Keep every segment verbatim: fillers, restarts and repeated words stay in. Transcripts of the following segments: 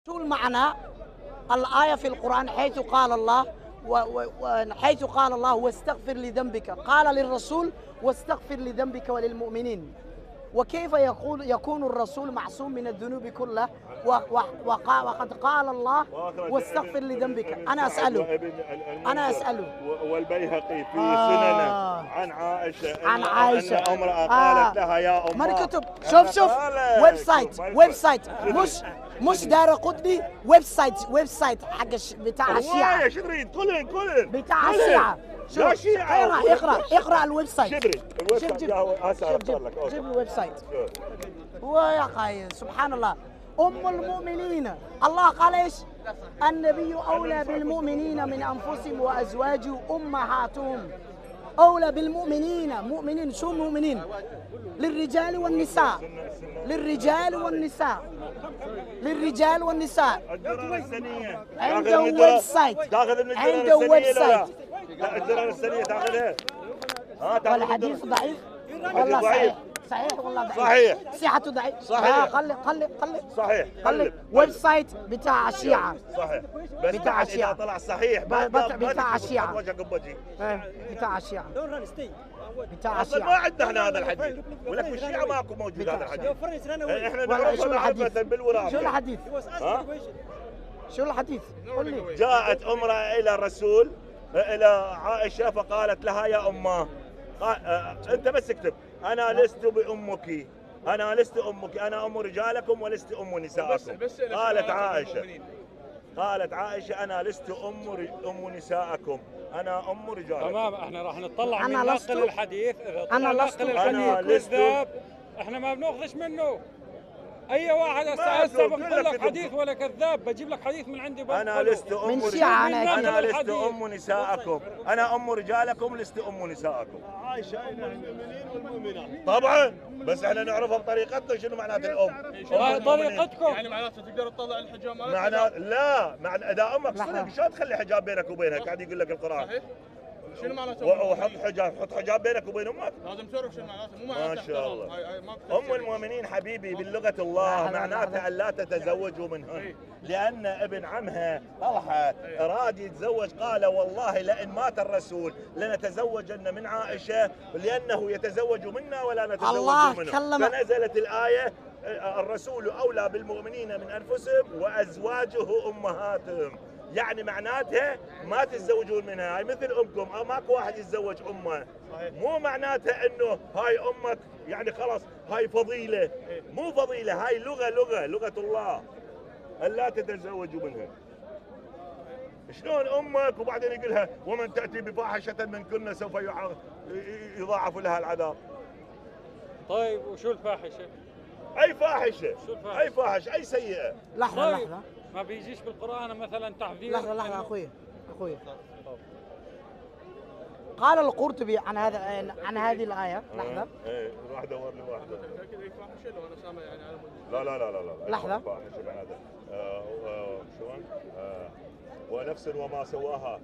شو المعنى الآية في القرآن حيث قال الله وحيث قال الله واستغفر لذنبك، قال للرسول واستغفر لذنبك وللمؤمنين. وكيف يقول يكون الرسول معصوم من الذنوب كلها وقد قال الله واستغفر لذنبك؟ أنا أسأله أنا أسأله والبيهقي في سننه عن عائشة عن عائشة أن امرأة قالت لها يا أم ما كتب. شوف شوف ويب سايت ويب سايت مش مش دارقطني، ويب سايت ويب سايت حق بتاع الشيعة. ايش تريد؟ كلن كلن بتاع الشيعة. لا شيعة. اقرا اقرا اقرا الويب سايت. شبري الويب جيب سايت جيب هسه جيب اختار لك. جيب, جيب الويب سايت. هو يا اخي سبحان الله. ام المؤمنين الله قال ايش؟ النبي اولى بالمؤمنين من انفسهم وازواجه امهاتهم. اولى بالمؤمنين، مؤمنين شو مؤمنين؟ للرجال والنساء، للرجال والنساء، للرجال والنساء. الدرر السنية عنده ويب سايت، عنده ويب سايت. الدرر السنية تاخذها. ها تاخذ والحديث ضعيف والله صحيح؟ صحيح والله ضعيف. صحيح. صحته ضعيف. صحيح. خلي خلي خلي صحيح. خلي ويب سايت بتاع الشيعة. صحيح. بس بتاع بعد الشيعة. إذا طلع صحيح بتاع الشيعة. الشيعة. بتاع الشيعة. بتاع اصلا ما الشيعة. عندنا احنا هذا الحديث، ولك بالشيعة ماكو موجود هذا الحديث. احنا ولا نعرفه شو الحديث؟ معرفة بالوراثة. شو الحديث؟ ها؟ شو الحديث؟ قل لي. جاءت امرأة إلى الرسول إلى عائشة فقالت لها يا أماه، قال آه أنت بس اكتب أنا لست بأمك، أنا لست أمك، أنا أم رجالكم ولست أم نساءكم. قالت عائشة قالت عائشة أنا لست أم أم نساءكم، أنا أم رجالكم. تمام. احنا راح نطلع أنا من لست- ناقل الحديث. إذا أنا طلع لست- ناقل أنا الحديث لست- كذاب احنا ما بناخذش منه. اي واحد ما هسه هسه أكذب، بقول لك كذب. حديث ولا كذاب، بجيب لك حديث من عندي أنا بقوله. لست أم من رجال- شيعة أنا أكيد. أنا لست الحديث. أم نساءكم، أنا أم رجالكم لست أم نساءكم. عائشة أم المؤمنين والمؤمنات. طبعا بس احنا نعرفها بطريقتنا شنو معنات الأم. أم المؤمنين. طريقتكم. يعني معناته تقدر تطلع الحجاب مالك؟ معنى لا معنى اذا امك لحظة. صدق شلون تخلي حجاب بينك وبينها؟ قاعد يقول لك القران. صحيح؟ شنو معناته؟ و- وحط حجاب، حط حجاب بينك وبين امك. لازم تعرف شنو معناته، مو ما معناته شاء احترام. الله. هاي- هاي ما بتحكي. ام المؤمنين حبيبي باللغه الله لحظة، معناتها لحظة. ان لا تتزوجوا منهن، لان ابن عمها طلحه اراد يتزوج قال والله لئن مات الرسول لنتزوجن من عائشه لانه يتزوج منا ولا نتزوج الله منه. كلم- فنزلت الايه الرسول اولى بالمؤمنين من انفسهم وازواجه امهاتهم، يعني معناتها ما تتزوجون منها، هاي مثل امكم، او ماكو واحد يتزوج امه. مو معناتها انه هاي امك يعني خلاص هاي فضيله، مو فضيله، هاي لغه لغه لغه الله الا تتزوجوا منها. شلون امك وبعدين يقولها ومن تاتي بفاحشه منكن سوف يع- يضاعف لها العذاب. طيب وشو الفاحشه؟ اي فاحشه، شو الفاحشة؟ اي فاحشه، اي سيئه. لحظة طيب لحظة ما بيجيش بالقران مثلا تحذير؟ لحظة لحظة أخوي أخوي. قال القرطبي عن هذا عن هذه الآية. لحظة ايه روح دور لي واحده. متأكد أي فاحشة لو أنا سامع يعني على مود. لا لا لا لا لا لحظة. فاحشه معناتها آه، آه، شلون؟ آه، ونفس وما سواها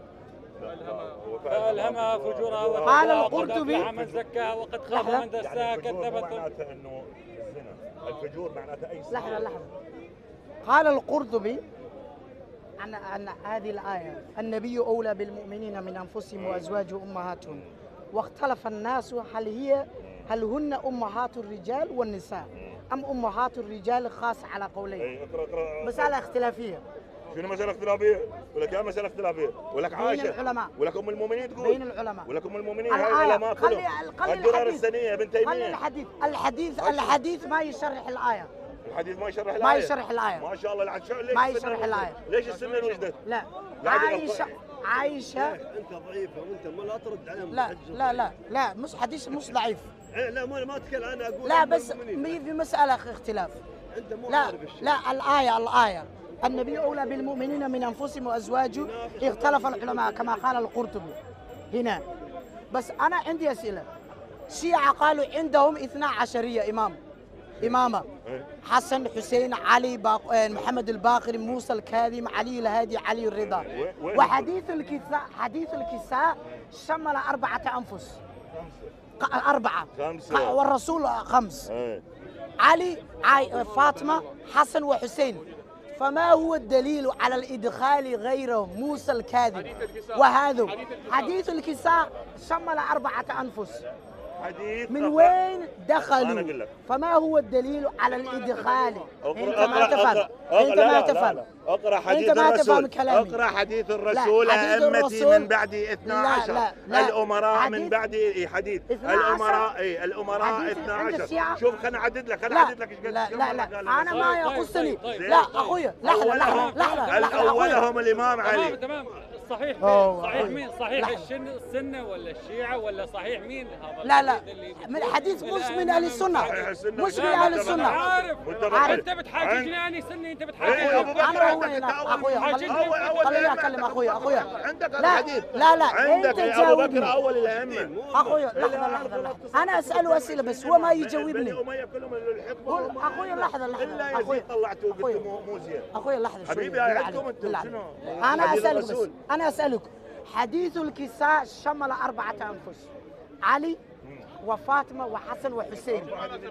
فألهمها فجورها قال وتقواها وقد القرطبي- أفلح من زكاها وقد خاب لحظة. من دساها يعني الفجور مو كذبت. معناتها انه الزنا، الفجور معناتها اي سيئة. لحظة لحظة. قال القرطبي عن عن هذه الآية النبي أولى بالمؤمنين من أنفسهم وأزواجه أمهاتهم، واختلف الناس هل هي هل هن أمهات الرجال والنساء أم أمهات الرجال خاص على قولين. اي اقرا اقرا. مسألة اختلافية شنو مسألة اختلافية؟ ولك يا مسألة اختلافية، ولك بين عائشة العلماء. ولك ام المؤمنين تقول بين العلماء. ولك ام المؤمنين هاي الآية العلماء خلي كلهم. خلي الدرر الحديث السنية ابن خلي تيمية. الحديث الحديث الحديث ما يشرح الآية. الحديث ما يشرح الآية. ما يشرح الآية. ما شاء الله لعد شو ليش ما السنة يشرح وجدت؟ الآية. ليش السنة وجدت؟ لا يعني عايشة عايشة أنت ضعيفة وأنت ما لا ترد عليهم. لا لا لا لا مش حديث مش ضعيف. لا ما ما أتكلم أنا أقول. لا أم بس المؤمنين. مي في مسألة اختلاف. أنت مو لا عارف الشيء. لا الآية الآية النبي أولى بالمؤمنين من أنفسهم وأزواجه، اختلف العلماء كما قال القرطبي هنا. بس أنا عندي أسئلة. الشيعة قالوا عندهم اثنا عشرية إمام إمامة، حسن حسين علي باق... محمد الباقر موسى الكاظم علي الهادي علي الرضا. وين- وحديث الكساء حديث الكساء شمل أربعة أنفس. ق- أربعة خمسة. ق- والرسول خمس. ايه علي عاي... فاطمة حسن وحسين. فما هو الدليل على الإدخال غيرهم موسى الكاذب وهذا حديث الكساء شمل أربعة أنفس حديث من أقرأ. وين أنا دخلوا؟ أقول لك. فما هو الدليل على الإدخال؟ اقرأ أنت ما اقرأ تفهم اقرأ أنت لا ما لا لا تفهم لا. اقرأ حديث أنت ما تفهم الرسول كلامي. اقرأ حديث الرسول لا، حديث أئمتي الرسول- من بعدي اثنا لا، عشر لا، لا. الأمراء من حديث- بعدي إيه حديث اثنا عشر. الأمراء اي الأمراء حديث اثنا عند عشر الشيعة. شوف خليني أعدد لك خليني لا أعدد لك إيش قد- لا كم لا مرة لا قال أنا الرسول. ما طيب، طيب، يخصني طيب، لا طيب. أخويا لحظة لحظة أولهم لحظة لحظة أخويا الأولهم الإمام تمام علي. تمام. صحيح أوه، مين؟ صحيح أوه. مين؟ صحيح لحظة. الشن السنة ولا الشيعة ولا صحيح مين هذا؟ لا لا الحديث اللي من بتقول حديث مش من الأئمة أهل السنة صحيح السنة مش من والجماعة. أهل لا، السنة لا، عارف متفق عارف. انت بتحاججني اني سني انت إيه، بتحاججني أبو بكر أنا هو عندك هنا التأول. أخويا حاجة خلي- أول أول خليني الأئمة أكلم عندك أخويا أبو أخويا بكر. عندك لا الحديث لا لا عندك أنت أبو بكر تجاوبني أول الأئمة. أخويا لحظة لحظة لحظة أنا أسأله أسئلة بس هو ما بني يجاوبني أمية كلهم الحقبة قول هم- أخويا لحظة إلا لحظة أخويا يزيد طلعتوه قلت أخويا. مو مو زين. أخويا لحظة شوي حبيبي هاي عندكم أنتم شنو؟ أنا حديث أسألك بس الرسول. أنا أسألك حديث الكساء شمل أربعة أنفس علي وفاطمة وحسن وحسين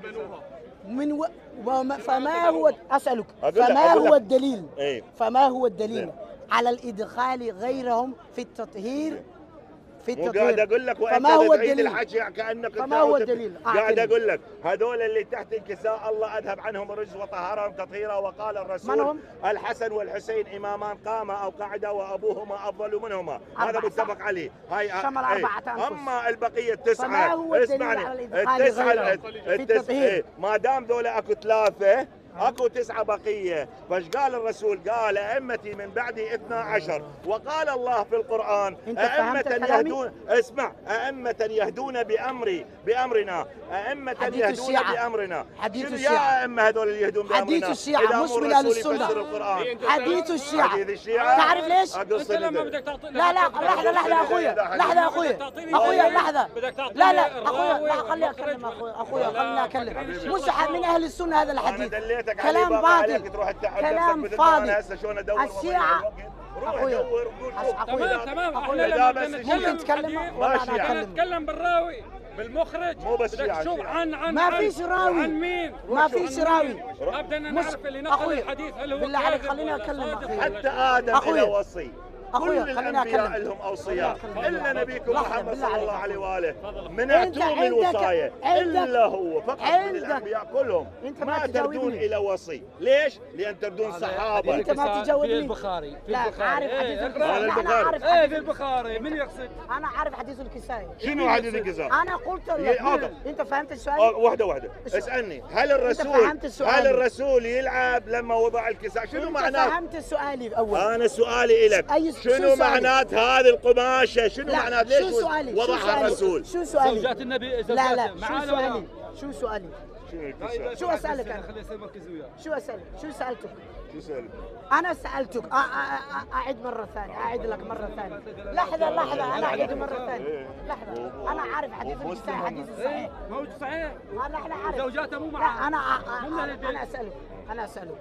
من و... وما... فما هو أسألك أقول لك- فما أقول هو لك. الدليل إيه. فما هو الدليل زين. على الإدخال غيرهم في التطهير في مو قاعد التطهير اقول لك وانت فما هو تعيد الدليل الحكي كانك فما أنت هو أوتف- الدليل؟ قاعد أعطني. اقول لك هذول اللي تحت الكساء الله اذهب عنهم الرجس وطهرهم تطهيرا وقال الرسول من هم؟ الحسن والحسين امامان قاما او قعدا وابوهما افضل منهما هذا أربعة متفق صح؟ عليه هاي شمل إيه. أربعة أنفس. اما البقيه التسعه فما هو الدليل اسمعني على الإدخال التسعه غيرهم في التسعه التطهير؟ إيه. ما دام ذولا اكو ثلاثه اكو تسعة بقية، فايش قال الرسول؟ قال أئمتي من بعدي اثنا عشر، وقال الله في القرآن أنت أئمة فهمت كلامي؟ يهدون، اسمع، أئمة يهدون بأمري بأمرنا، أئمة حديث يهدون الشيعة. بأمرنا. حديث شنو الشيعة. يا أئمة هذول اللي يهدون بأمرنا؟ حديث الشيعة إذا مش مو من أهل الرسول السنة. يفسر القرآن. حديث الشيعة. حديث الشيعة. تعرف ليش؟ أقص انت لما لي. بدك تعطي لا لا لحظة لحظة أخويا لحظة أخويا أخويا لحظة لا لا أخويا لا خليني أكلم أخويا أخويا خليني أكلم مش أحد من أهل السنة هذا أنا الحديث دليتك عليه كلام بابا عليك باطل تروح تتحدث كلام مثل ما أنا فاضي هسه شلون أدور الشيعة وأضيع الوقت. روح أخويا. دور وقول شوف. أخويا. تمام تمام أخويا. احنا لا لما بس بدنا ممكن نتكلم تتكلم حديث، ولا ماشي أنا يعني. بدنا أكلم نتكلم بالراوي بالمخرج مو بس بدك شيعة، تشوف شيعة. عن عن ما عن- فيش راوي. عن مين ما فيش عن راوي. مين؟ بدنا مش- نعرف اللي نقل أخويا. الحديث هل هو بالله عليك كاذب خليني ولا أكلم صادق أخوي. ولا حتى شو؟ آدم أخويا. له وصي. أخويا، كل خليني الأنبياء أكلم. لهم أوصياء خليني أكلم. إلا نبيكم لحظة، محمد بالله صلى الله عليك. عليه وآله من أنت أعطوهم عندك- الوصايا عندك- إلا هو فقط من عندك- الأنبياء كلهم أنت ما ما تردون تجاوبني. إلى وصي. ليش؟ لأن تردون صحابة. أنت ما في تجاوبني. البخاري في لا البخاري عارف إيه، حديث اقرأ. الكسائي على لا، أنا البخاري. عارف ايه حديث في البخاري من يقصد؟ أنا عارف حديث الكسائي شنو حديث الكساء؟ أنا قلت إيه، لك هذا. أنت فهمت السؤال؟ آه، واحدة واحدة شو- اسألني هل الرسول فهمت السؤال؟ هل الرسول يلعب لما وضع الكساء؟ شنو أنت معناه؟ فهمت سؤالي الأول أنا سؤالي لك أي- شو شنو سؤالي؟ معنات هذه القماشة؟ شنو لا، معنات شو ليش سؤالي؟ شو وضعها سؤالي؟ الرسول؟ شو سؤالي؟ زوجات النبي لا زوجاته لا شو معانا سؤالي؟ ولا؟ شو سؤالي؟ شنو الكساء؟ شو أسألك أنا؟ خليه يصير مركز وياه. شو أسألك؟ شو سألتك؟ شو سألت؟ أنا سألتك أ- أ- أ- أعد مرة ثانية أعد لك مرة ثانية لحظة لحظة أنا أعيد مرة ثانية لحظة أنا عارف حديث الكسائي حديث الصحيح ايه موجود صحيح. أنا إحنا عارف زوجاته مو لا معاه. أنا مو من أهل أ- البيت. أنا أسألك أنا أسألك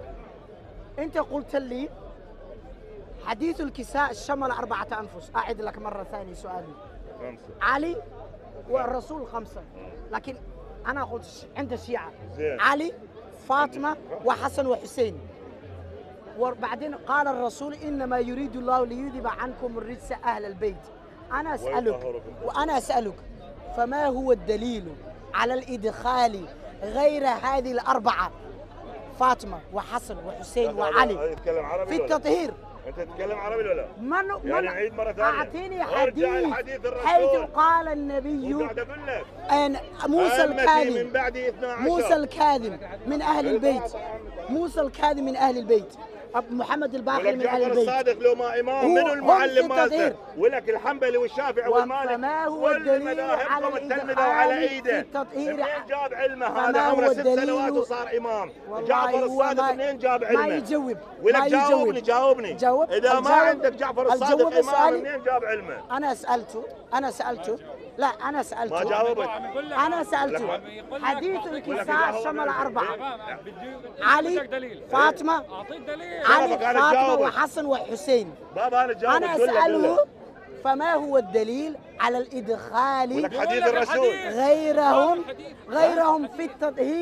أنت قلت لي حديث الكساء شمل أربعة أنفس أعد لك مرة ثانية سؤالي خمسة. علي والرسول خمسة لكن أنا قلت ش- عند الشيعة زين. علي فاطمة وحسن وحسين وبعدين قال الرسول إنما يريد الله ليذهب عنكم الرجس أهل البيت أنا أسألك ويطهركم. وأنا أسألك فما هو الدليل على الإدخال غير هذه الأربعة فاطمة وحسن وحسين هذا وعلي يتكلم عربي في ولا لا؟ التطهير انت تتكلم عربي ولا لا؟ من يعني من عيد مرة ثانية. أعطيني ارجع حديث الحديث الرسول. حيث قال النبي وقاعد اقول لك أن موسى أئمتي الكاذب من بعدي اثنا عشر. موسى الكاذب من أهل البيت موسى الكاذب من أهل البيت أب محمد الباقر ولك من أهل جعفر البيت الصادق لو ما امام هو- منو هم المعلم في التطهير. مالته؟ ولك الحنبلي والشافعي والمالك فما هو الدليل على والمذاهبكم التلمذه الإدخال على في ايده. التطهير؟ منين جاب علمه فما هذا هو عمره ست الدليل؟ سنوات وصار امام؟ والله جعفر هو الصادق ما- منين جاب ما علمه؟ يجاوب ولك ما جاوبني يجاوب. جاوبني جاوب. اذا ما الجاوب. عندك جعفر الجاوب الصادق امام سؤالي. منين جاب علمه؟ أنا سألته أنا سألته لا أنا سألته ما جاوبت. أنا سألته يقول لك حديث أعطيك- الكساء شمل أربعة تمام بدي علي، بدك دليل فاطمة اعطيك دليل علي جاوبك، أنا فاطمة جاوبك. وحسن وحسين بابا انا جاوبك أنا قل له، قل أسأله له. فما هو الدليل على الإدخال ولك يقول حديث لك الرسول. الحديث. غيرهم الحديث. غيرهم في التطهير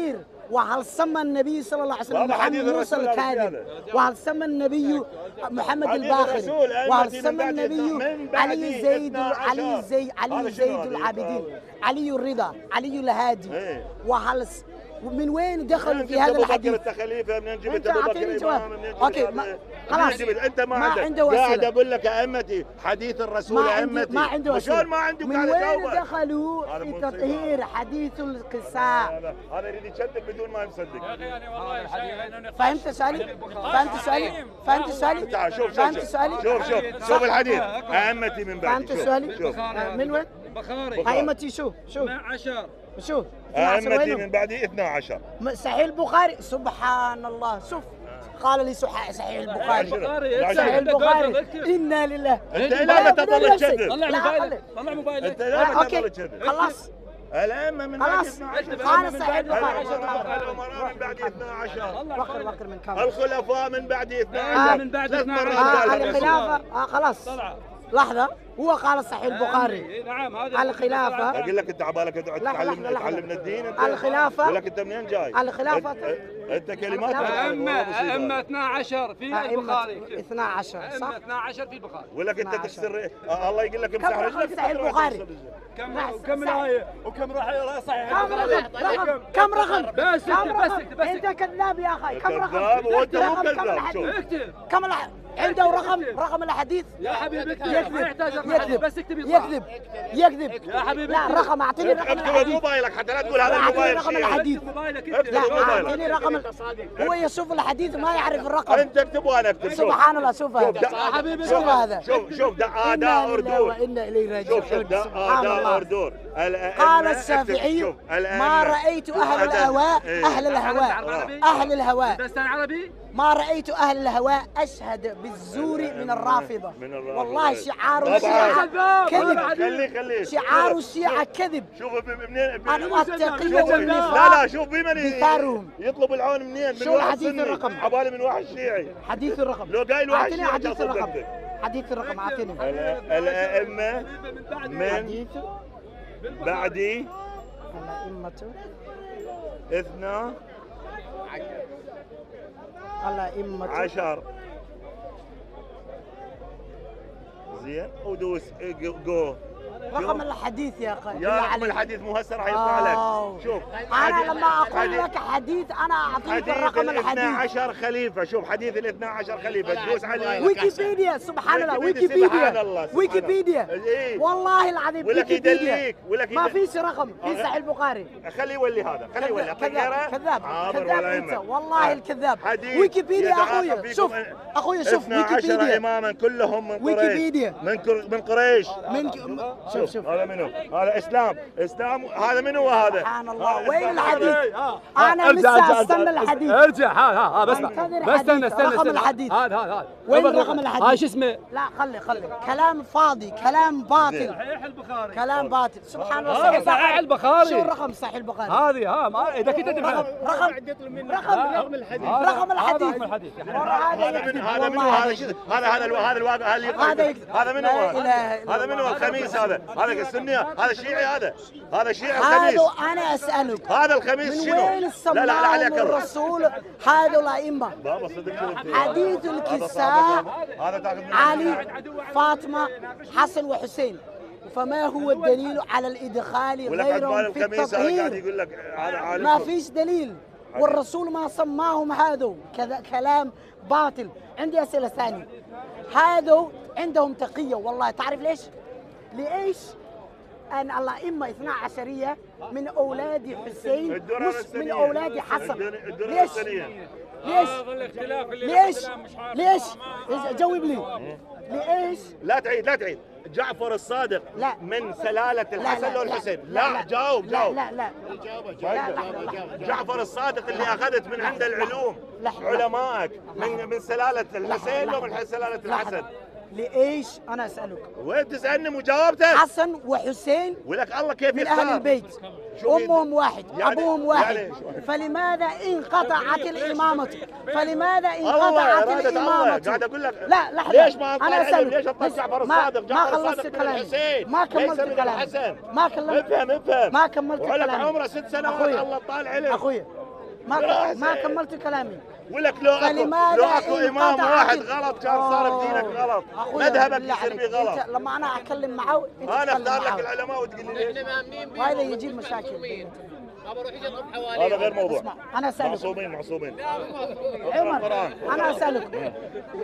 وهل سمى النبي صلى الله عليه وسلم هذا محمد حديث موسى الرسول الكاذب؟ هذا. وهل سمى النبي محمد حديث الباخر؟ الرسول أئمتي وهل من سمى بعد النبي من بعد علي زيد اثنا عشر. علي زيد هذا علي شنو زيد هذا؟ العابدين، علي الرضا، علي الهادي. إيه. وهل س- من وين دخلوا منين في جبت هذا ابو بكر الحديث؟ التخليفه؟ منين جبت أنت ابو بكر أعطيني امام؟ جواب. منين جبت أوكي، هذا؟ ما- منين خلاص. جبت؟ انت ما ما عندك. عنده وسيلة. قاعد اقول لك ائمتي حديث الرسول ما عنده ائمتي. ما عنده وشلون وسيلة. ما عنده؟ من قاعد وين اجاوبك. دخلوا هذا في مصيبة. تطهير حديث القساء؟ هذا هذا يريد يكذب بدون ما يصدق. يا اخي يعني والله شيء فهمت سؤالي؟ فهمت سؤالي؟ فهمت سؤالي؟ تعال شوف شوف فهمت شوف سؤالي؟ شوف شوف شوف الحديث ائمتي من بعد. فهمت سؤالي؟ شوف آه، من وين؟ بخاري ائمتي شو؟ شو؟ اثنا عشر شو؟ اثنا عشر ائمتي وينهم؟ من بعدي اثنا عشر. م- صحيح البخاري. سبحان الله. شوف قال لي صح- صحيح البخاري. بخاري صحيح اكتب، البخاري. اكتب. انا لله. انت لا الى متى بدون تظل نفسك. تكذب؟ طلع لا، موبايلك خلي. طلع موبايلك انت آه، الى متى اوكي تظل تكذب؟ خلاص الائمه من بعد خلاص. اثنا عشر. قال صحيح البخاري. الامراء من بعد اثنا عشر. وقر وقر من كم. الخلفاء من بعد اثنا آه، عشر. من بعد ثلاث اثنا مرات عشر. قالها آه الرسول. الخلافة. آه خلاص طلع لحظة. هو قال صحيح البخاري. إيه، نعم هذا الخلافة. اقول لك انت عبالك تقعد لحظة، تعلمنا لحظة. تعلمنا الدين انت. الخلافة. اقول لك انت منين جاي؟ الخلافة. أنت- انت كلمات الخلافة. أئمة أئمة اثنا عشر في أئمة البخاري اثنا عشر أئمة صح؟ اثنا عشر في البخاري ولك انت اثنا عشر. تكسر آه، الله يقول لك امسح كم رقم رجلك. صحيح البخاري؟ كم لا، وكم صح. الآية وكم راح صحيح كم البخاري؟ رقم؟ رقم كم رقم؟ بس كم اكتب بس رقم؟ اكتب بس انت اكتب كذاب يا اخي. كم رقم؟ كذاب وانت مو رقم كم كذاب. الحديث؟ شوف. اكتب كم الح... عنده رقم رقم الحديث؟ يا حبيبي اكتب يكذب ما يحتاج رقم حديث، يكذب بس اكتب يطلع. يكذب يكذب يا حبيبي لا اكتب. رقم اعطيني رقم اكتب الحديث. موبايلك حتى لا تقول هذا لا، أعطيني الموبايل رقم شيعي. الحديث. اكتب موبايلك اكتب اكتب لا موبايلك. اعطيني رقم ال- هو يشوف الحديث ما يعرف الرقم. انت اكتب وانا اكتب. شوف سبحان الله. شوف هذا. شوف، يا حبيبي شوف اكتب. هذا. شوف شوف ده إنا اداء لله اردور. وانا اليه شوف شوف راجعون. ده سبحان اداء الله. اردور. قال الشافعي ما رأيت أهل الهواء أهل الهواء أهل الهواء درستان عربي؟ ما رأيت أهل الهواء أشهد بالزور من الرافضة. من الرافضة. والله شعار طبعاً. الشيعة كذب. خليه خليه. شعار الشيعة كذب. شوف ب- منين ب- أنا التقي شوف- والنفاق. لا لا شوف بمن بثارهم. يطلب العون منين؟ من شو واحد الحديث سني. الرقم؟ عبالي من واحد شيعي. حديث الرقم. لو قايل واحد أعطيني شيعي حديث كان الرقم. صدقته. حديث الرقم أعطيني. ال- الأئمة من حديث بعدي الأئمة اثنا الأئمة عشر. زين ودوس جو- جو رقم الحديث يا أخي. يا رقم الحديث مو هسه راح يطلع آه. لك. شوف أنا حديث- لما أقول حديث- لك حديث أنا أعطيك حديث الرقم الاثنى الحديث. عشر خليفة. شوف حديث الاثنى عشر خليفة تدوس عليه. ويكيبيديا. سبحان الله. ويكيبيديا. سبحان ويكيبيديا الله، سبحان ويكيبيديا. الله. إيه. والله العظيم ولك ويكيبيديا. يدليك ولك ما يدليك. فيش رقم في صحيح البخاري. خليه يولي هذا خليه يولي كذاب طيارة. كذاب حاضر كذاب ولا انت يهمك. والله الكذاب. حديث ويكيبيديا يتعاقب اخويا. فيكم شوف أن- اخويا شوف اثنا عشر ويكيبيديا اماما كلهم من قريش. ويكيبيديا. من كر... من قريش. من ك... شوف شوف هذا منو؟ هذا اسلام اسلام هذا منو هذا؟ سبحان الله. هذا وين إسلام. الحديث؟ ها انا ارجع لسه ارجع استنى ارجع. الحديث. ارجع ها ها ها بس انتظر بس الحديث. استنى استنى رقم استنى. الحديث. هذا هذا هذا وين قبل رقم الحديث؟ هاي شو اسمه؟ لا خلي خلي كلام فاضي كلام باطل. صحيح البخاري. كلام باطل. سبحان الله. هذا صحيح البخاري. شو الرقم صحيح البخاري؟ هذه ها ما اذا كنت رقم تفهم رقم رقم رقم الحديث. رقم الحديث. رقم الحديث. هذا من هذا منو هذا شو- هذا هذا الو- هذا الواقع اللي هذا يك- هذا منو لا هذا؟ إله إلا هذا منو الله. الخميس هذا هذا السني هذا شيعي هذا هذا شيعي الخميس. هذا انا اسالك هذا الخميس من شنو؟ وين لا لا لا سماهم عليك الله. الرسول هذا الائمه؟ بابا صدق شنو انت؟ حديث هذا الكساء صادق. هذا تاخذ منه علي فاطمه حسن وحسين. فما هو الدليل على الادخال ولك عقبال غيرهم في الخميس هذا قاعد التطهير؟ يقول لك هذا ما عالمكم. فيش دليل والرسول ما سماهم هذا كذا كلام باطل. عندي اسئله ثانيه. هذا عندهم تقيه والله. تعرف ليش؟ ليش؟ أن الأئمة اثنا عشرية من أولاد حسين الدرر مش من السنية. أولاد حسن. الدر- الدرر ليش؟ السنية. ليش؟ هذا الاختلاف اللي ليش؟ مثلاً مش عارف ليش؟ ما- جاوب لي. ليش؟ لا تعيد لا تعيد. جعفر الصادق لا. من سلالة الحسن لو الحسين. لا لا جاوب لا جاوب. لا لا لا لحظة لحظة. جعفر الصادق اللي اخذت من عند العلوم لحظة. علمائك من من سلالة الحسين لو من سلالة الحسن. لحظة. ليش؟ أنا أسألك. وين تسالني مجاوبتك؟ حسن وحسين ولك الله كيف من يختار؟ أهل البيت. شو أمهم واحد يعني- أبوهم واحد. يعني شو- فلماذا انقطعت الإمامة؟ فلماذا الله انقطعت إرادة الله. الإمامة؟ قاعد اقول لك لا لحظة. ليش ما أنا أطلع علم؟ أسألك. ليش اطلع بس جعفر ما- الصادق؟ ما جعفر خلصت الصادق من كلامي. الحسين ما ليس كملت من كلامي. الحسن. ما كملت افهم افهم ما كملت ولك كلامي. عمره ست سنوات أخويا. الله طال عليك. أخويا ما ما كملت كلامي. ولك لو اكو فلماذا لو اكو امام انقطعت واحد ال- غلط كان صار أوه. بدينك غلط، أخويا مذهبك بالله يصير عليك، به غلط. أنت لما انا اتكلم معه انت انا تتكلم اختار لك معه. العلماء وتقول لي ليش؟ وهذا يجيب مشاكل. هذا غير موضوع. اسمع انا اسالك معصومين معصومين. عمر، انا اسالك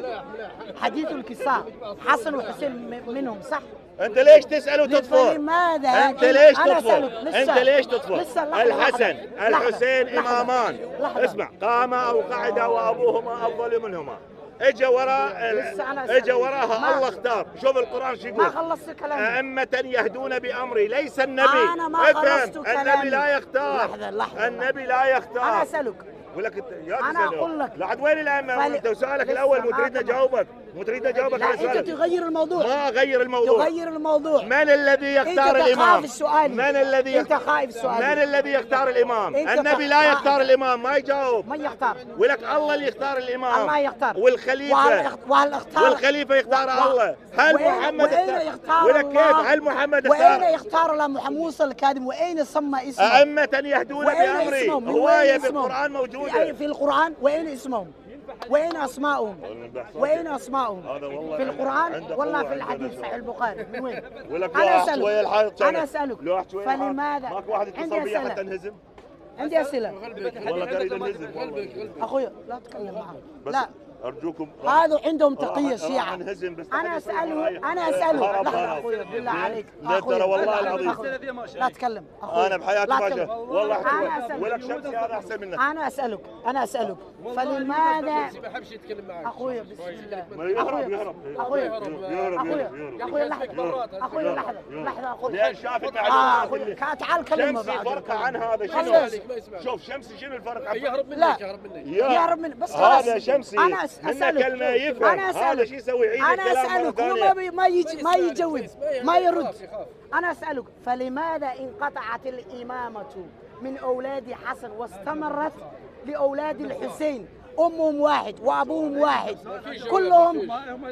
حديث الكساء حسن وحسين م- منهم صح؟ انت ليش تسال وتطفر؟ فلماذا انت ليش أنا تطفر؟ أسألك، لسه- انت ليش تطفر؟ لسه لحظة، الحسن لحظة، الحسين لحظة، امامان، لحظة. اسمع قاما او قعدا وابوهما افضل منهما. اجى وراء لسه أنا أسألك. اجى وراها ما- الله اختار. شوف القران شو ما يقول؟ خلصت كلامي. أئمة يهدون بأمري ليس النبي. أنا ما افهم، خلصت كلامي. النبي لا يختار. لحظة، لحظة، النبي لا يختار. انا اسالك ولك انت يا أنا تسأله. أقول لك. لحد وين الأئمة؟ فل- انت سؤالك لسه الأول مو ما تريدني كمل. أجاوبك، مو تريدني أجاوبك لا على انت سؤالك. تغير الموضوع. ما أغير الموضوع. تغير الموضوع. من الذي يختار انت الإمام؟ تخاف السؤال. من الذي انت خايف السؤال. من الذي يختار الإمام؟ انت النبي تخ- لا ما- يختار الإمام، ما يجاوب. من يختار؟ ولك الله اللي يختار الإمام. الله يختار. والخليفة وهل وهل اختار والخليفة يختار و- الله. هل وين- محمد وين اختار؟ يختار ولك كيف؟ الله؟ هل محمد وين اختار؟ يختار الله محمد موسى الكاذب؟ وين سمى اسمه؟ أئمة يهدون وين بأمري. اسمهم؟ من هواية وين اسمهم؟ بالقرآن في, موجودة. أي- في القرآن وين اسمهم؟ وين اسمائهم؟ وين اسمائهم؟ هذا والله في القرآن عنده ولا قوة في عندنا الحديث شوي. صحيح البخاري؟ من وين؟ ولك لو انا أحد شوية الحائط اسالك كان- انا اسالك لو أحد شوية الحائط. فلماذا؟ ماكو واحد عندي يتصل بي حتى اسئله انهزم. عندي اسئله والله تريد انهزم والله. اخويا لا تتكلم معه بس لا ارجوكم هذا عندهم راح- تقيه راح الشيعه. انهزم بس انا تحدث اساله معي. انا اساله هرب لحظه هرب. اخويا بالله زين؟ عليك لا أخويا، ترى والله بالله عليك، العظيم. أخويا. لا تتكلم اخويا انا بحياتي لا ما تتكلم. شفت والله أنا حتى أسألك. ولك شمسي هذا احسن منك. انا اسالك انا اسالك فلماذا ما بحبش يتكلم معك. اخويا بسم الله ما يهرب أخويا. يهرب اخويا يهرب يهرب اخويا يهرب. اخويا لحظه اخويا لحظه لحظه اخويا لان شاف اه المعلومات اخويا اللي كا- تعال كلمه شمسي بعد فرقه عن هذا خلص. شنو؟ شوف شمسي شنو الفرق عن يهرب منك لا. يهرب منك. يا- يهرب من بس خلاص هذا شمسي انا أس- منه اسالك كلمه يفهم. انا هذا اسالك شو يسوي؟ يعيد انا الكلام مرة اسالك هو ثانية. ما بي- ما يجي ما يجاوب ما ما يرد يخاف، يخاف. انا اسالك فلماذا انقطعت الامامه من اولاد حسن واستمرت لاولاد الحسين؟ امهم واحد وابوهم واحد كلهم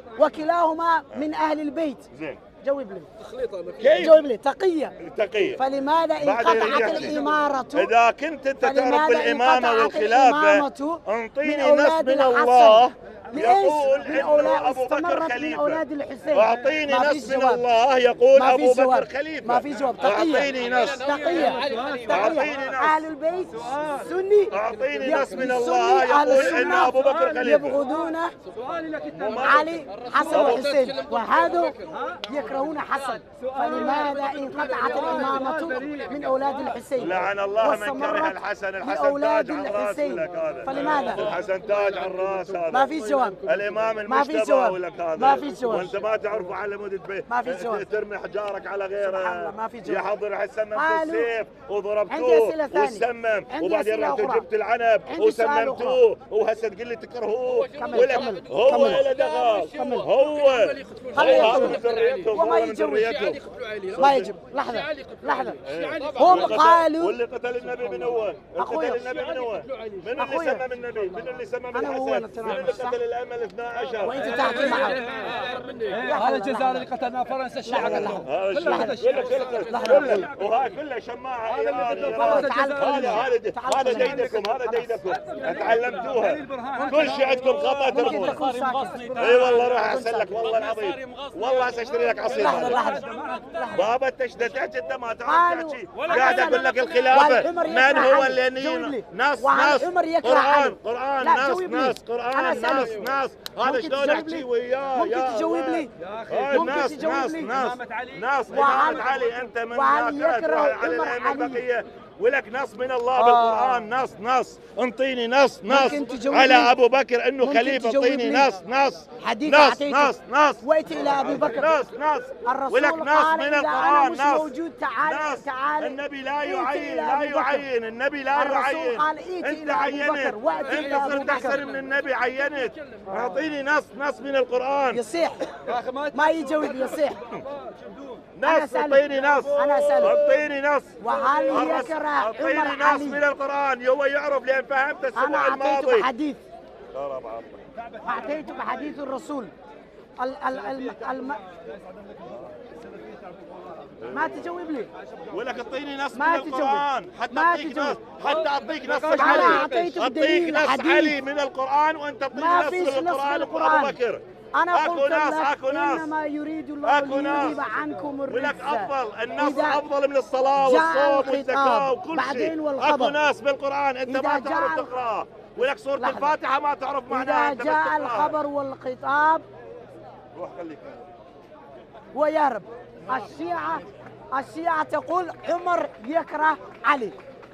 وكلاهما من اهل البيت. زين جاوب لي تخليطه ما في. كيف؟ جاوب لي تقيه تقية فلماذا بعد انقطعت يحكي. الاماره؟ إذا كنت أنت تعرف فلماذا بالإمامة انقطعت والخلافة الإمامة انطيني من نص أولاد من الحسن؟ الله ليش؟ يقول من إنه أولاد أبو بكر استمرت من خليفة. أولاد الحسين. أعطيني ما فيش نص من جواب. الله يقول ما أبو فيش جواب. بكر خليفة. ما في جواب. تقية. أعطيني نص. تقية أعطيني تقية نص. أهل البيت سني أعطيني يب- نص من السني الله أهل يقول إن السنة أبو بكر خليفة. يبغضون علي حسن وحسين وهذا يكرهون حسن. فلماذا انقطعت الإمامة من أولاد الحسين؟ لعن الله من واستمرت كره الحسن. الحسن لأولاد تاج على الراس الحسين. لك هذا. فلماذا؟ الحسن تاج على الراس هذا. ما في جواب. الامام ما في المجتبى جواب. ولك هذا. ما في جواب. وانت ما تعرف على مود تبي ما في جواب. ترمي حجارك على سبحان غيره. الله، ما في جواب. يحضر حسن من قالوا- السيف عندي وضربتوه أسئلة ثانية. وسمم عندي وبعدين أسئلة رحت أخرى. جبت العنب عندي سؤال وسممتوه وهسه تقول لي تكرهوه. كمل، ولك كمل، هو كمل. له دخل. كمل. هو خليه هو يكمل. من ذريتهم. وما هو من يجوز. ذريتهم. ما يجب لحظة لحظة هم واللي قتل- قالوا واللي قتل النبي من هو؟ أخويا. قتل النبي من هو؟ من اللي أخويا. سمم النبي؟ من اللي سمم أنا وهو الحسن؟ نتناقش، من اللي صح؟ قتل الأئمة الاثنى عشر؟ وأنت تحكي معه هذا الجزائر اللي قتلنا فرنسا الشيعة لحظة، كلهم. هذا لحظة. الشيء كله لحظة. كله كله وهاي كلها شماعة إيراني لحظة، إيراني. تعال هذا هذا تعال هذا كلمة. ديدكم هذا ديدكم تعلمتوها كل شيء عندكم خطأ ممكن ترمون. تكون ساكت. اي والله روح احسن لك والله العظيم والله ساشتري لك عصير لحظة هذا. لحظة لحظة. بابا انت ايش تحكي انت ما تعرف قالوا- تحكي ولا قاعد حسن. اقول لك الخلافه والعمر من يكره هو علي. اللي جاوب لي. نص وعن نص عمر يكره قرآن علي. قرآن لا، نص جاوب لي. نص أنا قرآن نص أسألك. نص هذا ممكن شلون تجاوب احكي لي؟ وياه ممكن يا تجاوب الله. لي؟ هاي ممكن نص تجاوب نص لي؟ نص نص وعن- إمامة علي انت من وعن ذاك يكره تروح على عمر الائمه علي. البقيه ولك نص من الله آه. بالقرآن نص نص انطيني نص نص ممكن تجاوب على لي؟ ابو بكر انه ممكن خليفه تجاوب انطيني لي؟ نص نص حديث نص أعطيته. نص نص وأتي إلى أبي بكر. نص نص الرسول ولك نص قال من إذا أنا القرآن مش نص موجود تعال نص تعال النبي لا ائت يعين إلى لا أبي بكر. يعين النبي لا الرسول يعين قال ائت انت إلى أبي عينت بكر وأتي انت إلى أبي صرت بكر. احسن من النبي عينت اعطيني نص نص من القرآن يصيح ما يجاوب يصيح. أنا نص أسألك. اعطيني نص أنا أسألك. اعطيني نص وهل الرس- يكره اعطيني عمر نص من علي؟ القرآن هو يعرف لان فهمت أنا الاسبوع أعطيته الماضي بحديث لا لا بعرف. أعطيته بحديث الرسول ال ال ال الم... ما تجاوب لي. ولك اعطيني نص من ما تجاوب. القرآن حتى ما اعطيك تجاوب. نص، حتى اعطيك نص أنا علي، أعطيتك اعطيك دليل نص حديث. علي من القرآن وانت ما اعطيني نص فيش من نص في القرآن ابو القرآن. بكر. أنا اكو قلت ناس لك اكو ناس إنما يريد الله اكو ناس ليذهب عنكم الرجس. ولك افضل النص إذا افضل من الصلاة جاء والصوم والزكاة الخطاب وكل بعدين شيء. والخبر. اكو ناس بالقرآن انت إذا ما جاء تعرف ال- تقرأ، ولك سورة لحظة. الفاتحة ما تعرف معناها إذا انت بس جاء تقرأها. الخبر والخطاب روح خليك. ويا رب. الشيعة الشيعة تقول عمر يكره علي،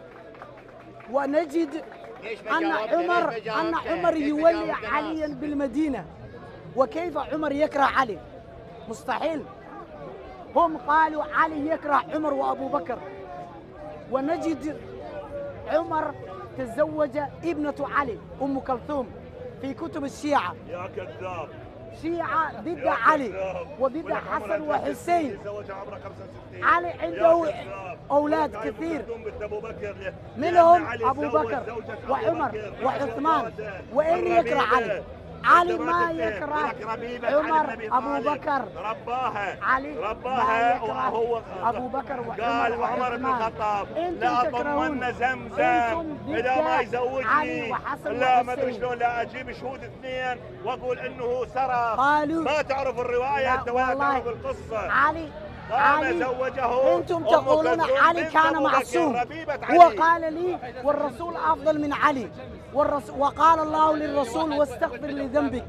ونجد أن عمر أن عمر يولي عليا بالمدينة. وكيف عمر يكره علي؟ مستحيل. هم قالوا علي يكره عمر وأبو بكر، ونجد عمر تزوج ابنة علي أم كلثوم في كتب الشيعة. يا كذاب. شيعة ضد يا علي كذاب. وضد ولك حسن عمرك وحسين. تزوج عمره خمسة وستين. علي يا عنده كذاب. أولاد ولك هاي كثير، مكتوم بنت أبو بكر. لأن منهم علي أبو تزوج بكر زوجة أبو وعمر بكر. وعثمان. جوازه. وإن يكره علي، الربيبة. علي أنت ما تفهم. يكره ولك ربيبة علي بن عمر أبي أبو طالب. بكر. رباها علي ما رباها يكره وهو أبو بكر وعمر قال عمر بن وعثمان. الخطاب أنتم لا تكرهون. اطمن زمزم أنتم ضد اذا ما علي يزوجني، وحسن لا ما ادري وحسين. شلون، لا اجيب شهود اثنين واقول انه سرق. قالوا ما تعرف الروايه لا انت ولا والله. تعرف القصه. علي قام علي زوجه انتم أم تقولون كلثوم علي بنت كان أبو بكر، معصوم. ربيبة هو علي. قال لي والرسول افضل من علي، والرسول وقال الله للرسول واستغفر لذنبك.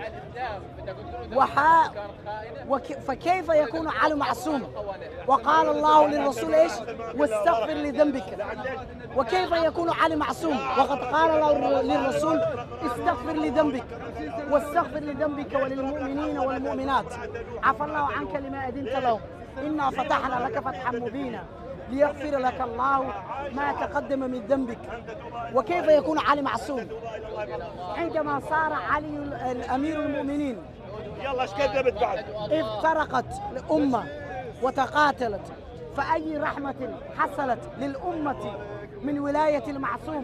وحا وك فكيف يكون علي معصوم؟ وقال الله للرسول ايش؟ واستغفر لذنبك. وكيف يكون علي معصوم وقد قال الله للرسول استغفر لذنبك واستغفر لذنبك وللمؤمنين والمؤمنات عفى الله عنك لما أذنت لهم إنا فتحنا لك فتحا مبينا ليغفر لك الله ما تقدم من ذنبك. وكيف يكون علي معصوم عندما صار علي أمير المؤمنين؟ يلا ايش كذبت بعد؟ افترقت الأمة وتقاتلت، فأي رحمة حصلت للأمة من ولاية المعصوم؟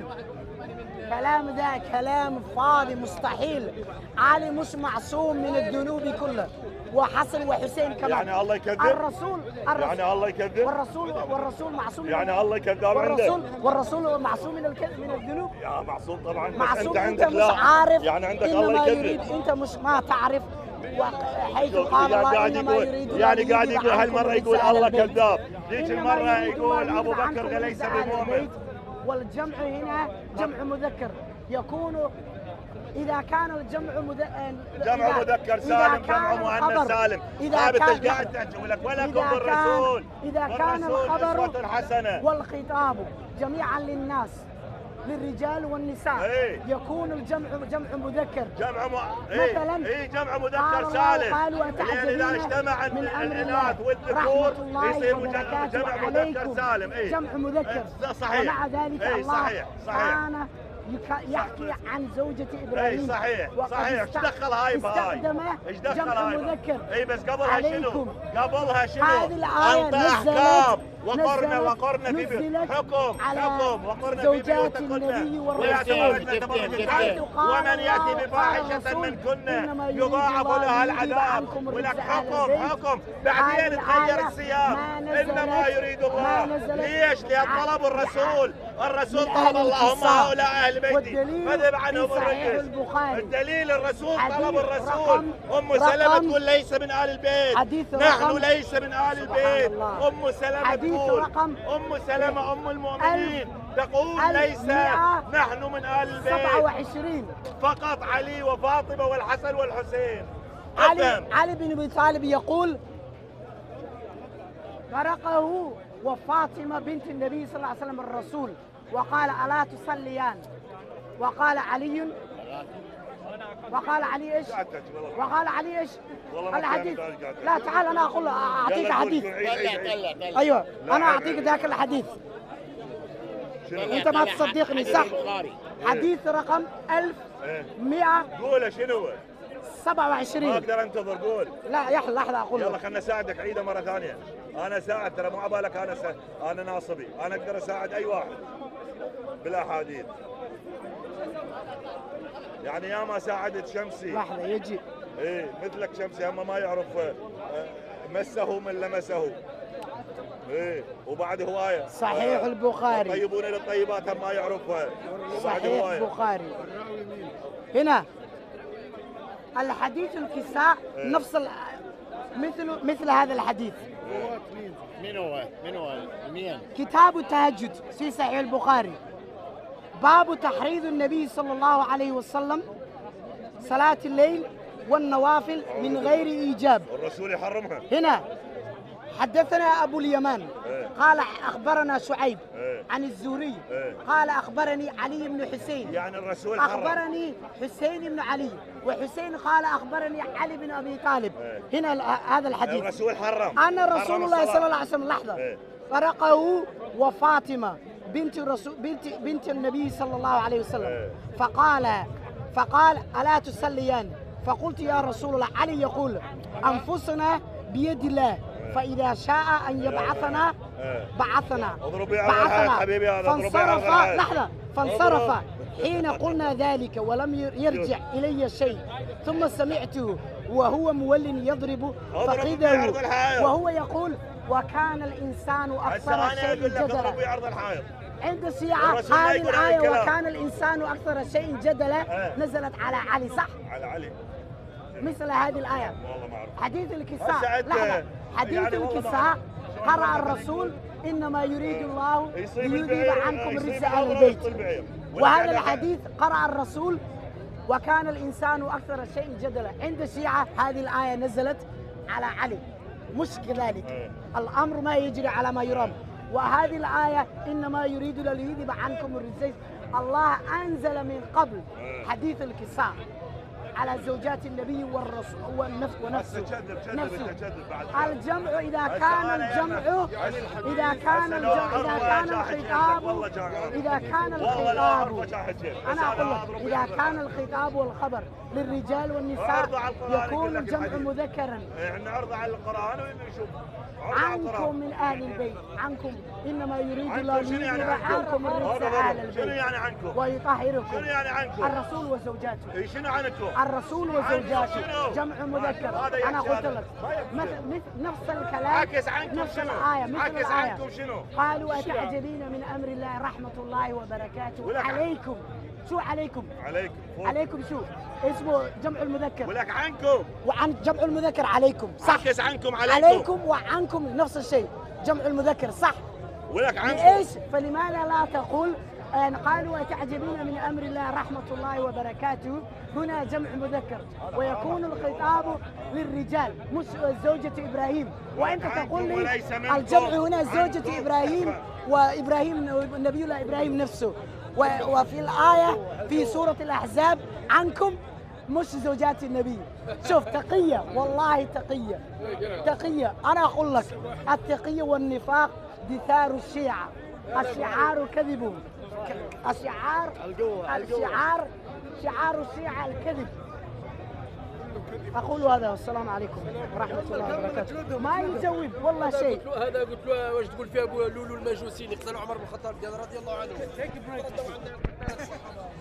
كلام ذا كلام فاضي مستحيل. علي مش معصوم من الذنوب كلها، وحسن وحسين كمان. يعني الله يكذب؟ الرسول, الرسول يعني الله يكذب؟ والرسول والرسول معصوم. يعني الله كذاب والرسول عندك؟ والرسول معصوم من الكذب من الذنوب. يا معصوم طبعا، بس معصوم. انت انت عندك مش لا. عارف يعني عندك إنما الله يريد، يكذب. انت مش ما تعرف حيث قال الله قاعد انما يقول يريد يعني الله قاعد ليذهب يقول عنكم هالمره الرجس يقول أهل الله البيت. كذاب، ذيك إنما المره يريد الله يقول ابو ليذهب بكر عنكم ليس الرجس أهل بمؤمن. البيت. والجمع هنا جمع مذكر يكون إذا كان الجمع مذ... جمع إذا- مذكر إذا سالم، كان جمع مؤنث الخبر- سالم. إذا ثابت كان ايش قاعد تحكي؟ لك ولكم إذا كان بالرسول إذا كان بالرسول الخبر أسوة حسنة. والخطاب جميعا للناس للرجال والنساء إيه. يكون الجمع جمع مذكر. جمع م... إيه مثلاً إيه جمع قال مذكر الله سالم، قالوا لأن أتعجبين إذا اجتمع من أمر الإناث الله والذكور رحمة الله يصير وبركاته جمع مذكر عليكم. سالم. إيه جمع مذكر. إيه صحيح. ومع ذلك إيه الله صحيح صحيح. كان يك- يحكي عن زوجة إبراهيم. اي صحيح وقد صحيح. ايش است- دخل هاي بهاي؟ استخدم ايش دخل جمع هاي؟ مذكر. اي بس قبلها شنو؟ عليكم. قبلها شنو؟ هذه الآية انت نزلت احكام وقرن نزلت وقرن في نزلت حكم على حكم وقرن في زوجات بيوتكن النبي ولا والرسول. تبرجن تبرج حيث الجاهل. قال ومن ياتي الله قال بفاحشه الرسول منكن إنما يريد يضاعف الله لها ليذهب العذاب. عنكم ولك الرجس أهل حكم البيت. حكم هذه بعدين تغير الآية السياق. ما نزلت- انما يريد ما الله. نزلت ليش؟ لان طلب الرسول الرسول من أهل طلب اللهم القصة. هؤلاء اهل بيتي والدليل فذهب عنهم في صحيح الرجس. البخاري. الدليل الرسول حديث طلب الرسول. رقم- ام سلمة رقم- تقول ليس من اهل البيت. حديث نحن رقم- ليس من اهل البيت. الله. ام سلمة حديث تقول رقم- ام سلمة ام المؤمنين تقول ألف ليس مئة نحن من اهل سبعة البيت، وعشرين. فقط علي وفاطمة والحسن والحسين. علي افهم. علي بن ابي طالب يقول فرقه وفاطمه بنت النبي صلى الله عليه وسلم الرسول وقال الا تصليان؟ وقال علي وقال علي ايش؟ وقال علي ايش؟ والله ما الحديث. كانت قاعدة. لا تعال انا اقول اعطيك يلا قول حديث. شو عيد عيد عيد. ايوه لا، انا عيب، اعطيك عيب. ذاك الحديث. شنو؟ انت ما تصدقني صح؟ حديث رقم ألف ومئة قول شنو؟ وسبعة ما وعشرين. اقدر انتظر قول. لا يا لحظه اقول يلا لك. خلنا اساعدك عيده مره ثانيه. انا اساعد ترى مو عبالك انا س... انا ناصبي، انا اقدر اساعد اي واحد بالاحاديث. يعني ياما ساعدت شمسي. لحظه يجي. ايه مثلك شمسي هم ما يعرف آه، مسه من لمسه. ايه وبعد هوايه صحيح البخاري. طيبون للطيبات ما يعرفها. صحيح البخاري. هنا الحديث الكساء نفس ال... مثل مثل هذا الحديث. من هو؟ من هو؟ مين؟ كتاب التهجد في صحيح البخاري، باب تحريض النبي صلى الله عليه وسلم صلاة الليل والنوافل من غير إيجاب. الرسول يحرمها. هنا حدثنا أبو اليمان قال أخبرنا شعيب عن الزهري قال أخبرني علي بن حسين، يعني الرسول حرم. أخبرني حسين بن علي، وحسين قال أخبرني علي بن أبي طالب. هنا هذا الحديث الرسول حرم. أن رسول الله صلى الله عليه وسلم لحظة فرقه وفاطمة بنت رسول بنت بنت النبي صلى الله عليه وسلم، فقال فقال ألا تصليان؟ فقلت يا رسول الله، علي يقول أنفسنا بيد الله، فإذا شاء أن يبعثنا بعثنا بعثنا فانصرف لحظة فانصرف حين قلنا ذلك ولم يرجع إلي شيء، ثم سمعته وهو مول يضرب فقيده وهو يقول وكان الإنسان أكثر شيء جدلا. عند الشيعة هذه الآية وكان الإنسان أكثر شيء جدلا نزلت على علي، صح؟ على علي مثل هذه الآية. والله ما أعرف. حديث الكساء لحظة، حديث يعني الكساء قرأ الرسول إنما يريد الله ليذهب عنكم الرجس أهل البيت، وهذا الحديث قرأ الرسول وكان الإنسان أكثر شيء جدلا. عند الشيعة هذه الآية نزلت على علي، مش كذلك، الأمر ما يجري على ما يرام. وهذه الآية إنما يريد ليذهب عنكم الرجس، الله أنزل من قبل حديث الكساء على زوجات النبي والرسول والنفس ونفسه نفسه. الجمع إذا كان الجمع إذا كان الجمع إذا كان الخطاب إذا كان الخطاب أنا أقول لك إذا كان الخطاب والخبر للرجال والنساء يكون الجمع مذكرا. نعرض على القرآن ونشوف عنكم من أهل البيت، عنكم إنما يريد الله ليذهب عنكم الرجس أهل البيت. شنو يعني عنكم؟ ويطهركم. شنو يعني عنكم؟ الرسول وزوجاته. اي شنو عنكم؟ الرسول وزوجاته جمع مذكر. أنا قلت لك مثل نفس الكلام عكس عنكم نفس شنو؟ الآية مثل عكس الآية. عنكم شنو؟ قالوا أتعجبين من أمر الله رحمة الله وبركاته عليكم. شو عليكم؟ عليكم عليكم شو؟ اسمه جمع المذكر. ولك عنكم. وعن جمع المذكر عليكم، صح؟ عكس عنكم عليكم. عليكم وعنكم نفس الشيء، جمع المذكر، صح؟ ولك عنكم. ليش؟ فلماذا لا تقول أن قالوا أتعجبين من أمر الله رحمة الله وبركاته، هنا جمع مذكر ويكون الخطاب للرجال مش زوجة إبراهيم، وأنت تقول لي الجمع هنا زوجة إبراهيم وإبراهيم نبي الله إبراهيم نفسه، وفي الآية في سورة الأحزاب عنكم مش زوجات النبي. شوف تقية، والله تقية تقية. أنا أقول لك التقية والنفاق دثار الشيعة، الشعار كذب، الشعار الشعار شعار الشيعة الكذب. أقول هذا والسلام عليكم ورحمة الله وبركاته. ما يجاوب والله شيء. هذا قلت له واش تقول فيها ابو لولو المجوسي اللي قتل عمر بن الخطاب رضي الله عنه.